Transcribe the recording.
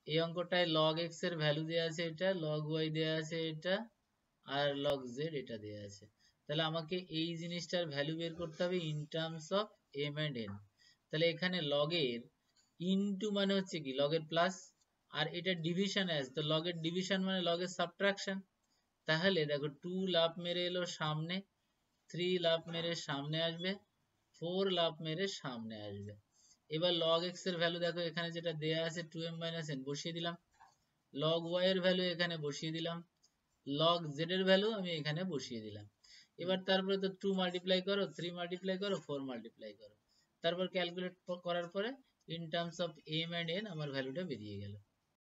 এই অঙ্কটায় log x এর ভ্যালু দেওয়া আছে এটা, log y দেওয়া আছে এটা, আর log z এটা দেওয়া আছে। তাহলে আমাকে এই জিনিসটার ভ্যালু বের করতে হবে in terms of m and n। তাহলে এখানে log এর ইনটু মানে হচ্ছে কি log এর প্লাস, আর এটা ডিভিশন আছে, তো log এর ডিভিশন মানে log এর সাবট্রাকশন। তাহলে দেখো 2 লাফ মেরে এলো সামনে, 3 লাফ মেরে সামনে আসবে, 4 লাফ মেরে সামনে আসবে। এবার log x এর ভ্যালু দেখো এখানে যেটা দেয়া আছে 2m - n বসিয়ে দিলাম, log y এর ভ্যালু এখানে বসিয়ে দিলাম, log z এর ভ্যালু আমি এখানে বসিয়ে দিলাম। এবার তারপরে তো 2 মাল্টিপ্লাই করো, 3 মাল্টিপ্লাই করো, 4 মাল্টিপ্লাই করো, তারপর ক্যালকুলেট করার পরে in terms of m and n আমার ভ্যালুটা বেরিয়ে গেল।